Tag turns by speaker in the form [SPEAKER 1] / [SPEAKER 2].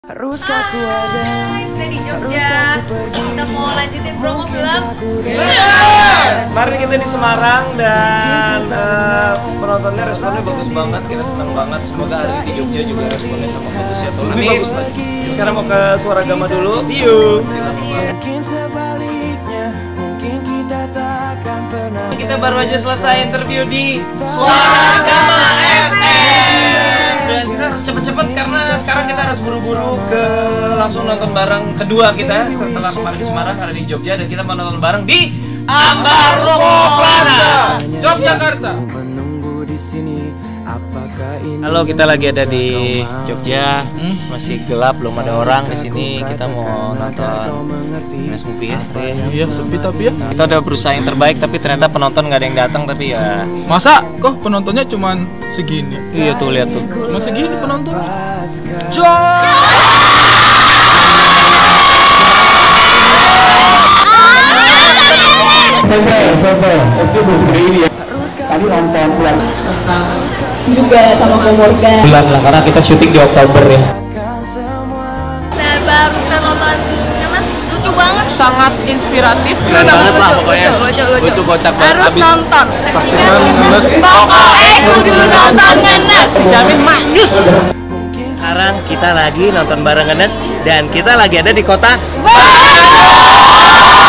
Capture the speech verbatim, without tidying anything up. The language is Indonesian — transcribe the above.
[SPEAKER 1] Haruskah ku ada?
[SPEAKER 2] Kita di Jogja. Kita mau lanjutin promo film.
[SPEAKER 3] Yes! Kemarin kita di Semarang dan uh, penontonnya responnya bagus banget. Kita senang banget. Semoga hari ini di Jogja juga responnya sama bagus ya. Tuh lebih bagus lagi. Sekarang mau ke Suara Gama dulu. See you.
[SPEAKER 1] Mungkin sebaliknya, mungkin kita takkan pernah.
[SPEAKER 3] Kita baru aja selesai interview di Suara Gama F M. Dan kita harus cepet-cepet karena sekarang kita harus buru-buru ke langsung nonton bareng kedua kita setelah kemarin di Semarang, ada di Jogja, dan kita mau nonton bareng di Ambarukmo Plaza, Yogyakarta.
[SPEAKER 1] Menunggu di sini. Apakah ini?
[SPEAKER 3] Halo, kita lagi ada di Jogja. hmm? Masih gelap, belum ada orang di sini. Kita mau nonton Nice Movie ya.
[SPEAKER 4] Iya, sepi tapi ya.
[SPEAKER 3] Kita udah berusaha yang terbaik, tapi ternyata penonton nggak ada yang datang. Tapi ya,
[SPEAKER 4] Masa kok penontonnya cuman segini?
[SPEAKER 3] iya tuh, lihat tuh.
[SPEAKER 4] Cuma segini penontonnya.
[SPEAKER 5] Tadi nonton bulan
[SPEAKER 6] juga sama keluarga.
[SPEAKER 5] bulan lah karena kita syuting di Oktober ya.
[SPEAKER 2] Nah, barusan nonton Ngenes, lucu banget.
[SPEAKER 6] Sangat inspiratif.
[SPEAKER 4] Keren banget lah pokoknya.
[SPEAKER 2] Lucu, lucu,
[SPEAKER 4] Lucu kocak banget.
[SPEAKER 2] Harus
[SPEAKER 4] Abis
[SPEAKER 2] nonton.
[SPEAKER 4] saksikan Ngenes.
[SPEAKER 2] Pokoknya kudu nonton Ngenes.
[SPEAKER 4] Jamin maknyus.
[SPEAKER 3] Sekarang kita lagi nonton bareng Ngenes dan kita lagi ada di kota
[SPEAKER 2] Bandung.